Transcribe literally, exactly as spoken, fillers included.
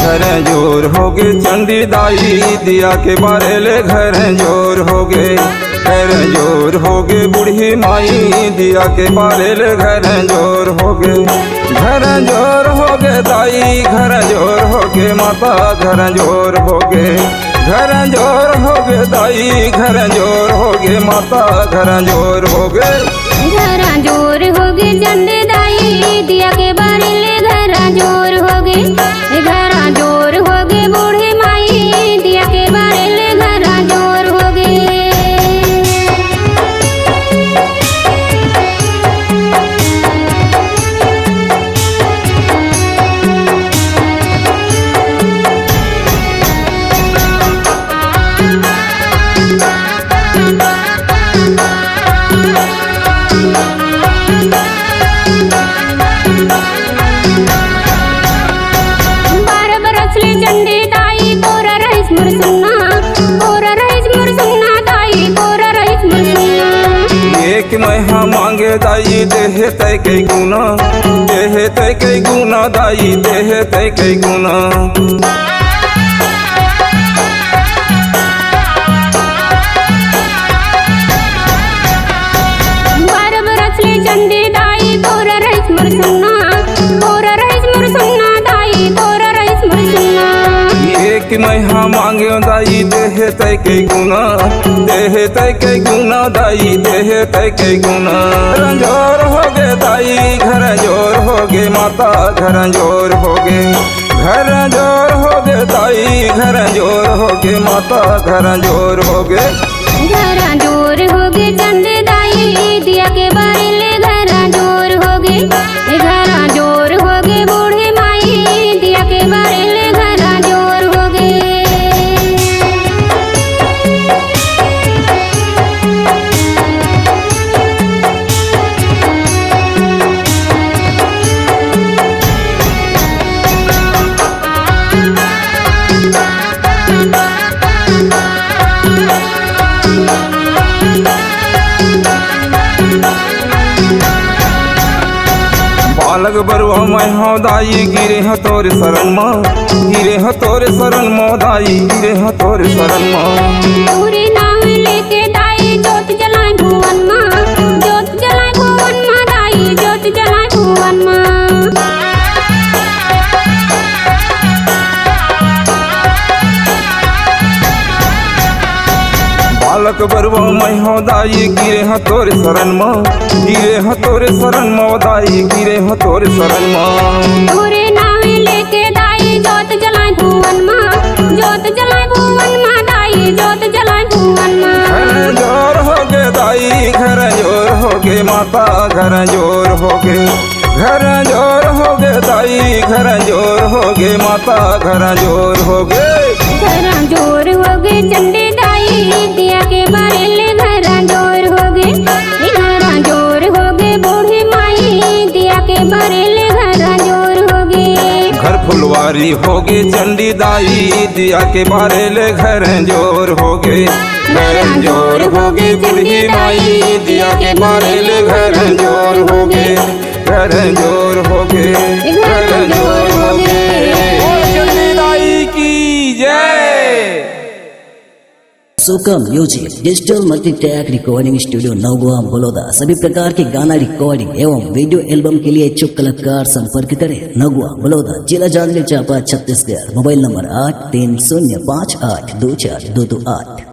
घर जोर हो गे चंडी दाई दिया के बारे ले घर जोर हो गे घर जोर हो गे बूढ़ी माई दिया के बारे ले घर जोर हो गे घर जोर हो गे दाई घर जोर हो गे माता घर जोर हो गे घर जोर हो गे दाई घर जोर हो गे माता घर जोर हो गे घर जोर हो गे चंडी दाई दिया के बारे ले घर जोर हो गे घर जोर हो गे बूढ़ी माई दिया के बारे ले घर जोर हो गे। एक मैं मांगे दाई देहे तय कई गुना देहे तय कई गुना दाई देहे तय कई गुना बार बरस ले चंडी दाई तोरा रईस मोर सुना तोरा रईस मोर सुना दाई तोरा रईस मोर सुना एक मैं मांगे दाई देहे तय कई गुना देहे तय कई गुना दाई देहे तय कई गुना रंजोर हो गे दाई घर जोर हो गे माता घर जोर हो गे घर जोर हो गे दाई घर जोर हो गे माता घर जोर हो गे घर जोर हो गे चंडी दाई दिया के बारे ले घर जोर हो गे घर जोर हो गे बूढ़ी माई दिया के बारे ले घर जोर हो गे। बालक बरुआ मैं हो दाई गिरे ह तोरे शरण माँ गिरे ह तोरे शरण माँ दाई गिरे ह तोरे शरण माँ तोरे नाम लेके दाई जोत जलाए भुवन माँ जोत जलाए भुवन माँ दाई जोत जलाए भुवन माँ। बालक बरुआ मैं हो दाई गिरे ह तोरे शरण माँ गिरे ह तोरे शरण माँ दाई गिरे ह तोरे शरण माँ तोरे नाम लेके दाई जोत जलाए भुवन माँ जोत जलाए भुवन माँ दाई जोत जलाए भुवन माँ। घर जोर हो गे दाई घर जोर हो गे माता घर जोर हो गे घर जोर हो गे दाई घर जोर हो गे माता घर जोर हो गे घर जोर हो गे चंडी दाई दिया के बारे ले घर जोर हो गे घर जोर हो गे बूढ़ी माई दिया के बारे ले घर जोर हो गे। घर फुलवारी हो गे चंडी दाई दिया के बारे ले घर जोर हो गे घर जोर हो गे बूढ़ी माई दिया के बारे ले घर जोर हो गे घर जोर हो गे घर जोर हो गे चंडी दाई की जय। सोका music digital multitrack recording studio Naugua Baroda सभी प्रकार के गाना रिकॉर्डिंग एवं वीडियो एल्बम के लिए इच्छुक कलाकार संपर्क करें नौगुआ बड़ौदा जिला जांजगीर चांपा छत्तीसगढ़ मोबाइल नंबर आठ तीन शून्य पाँच आठ दो चार दो दो आठ।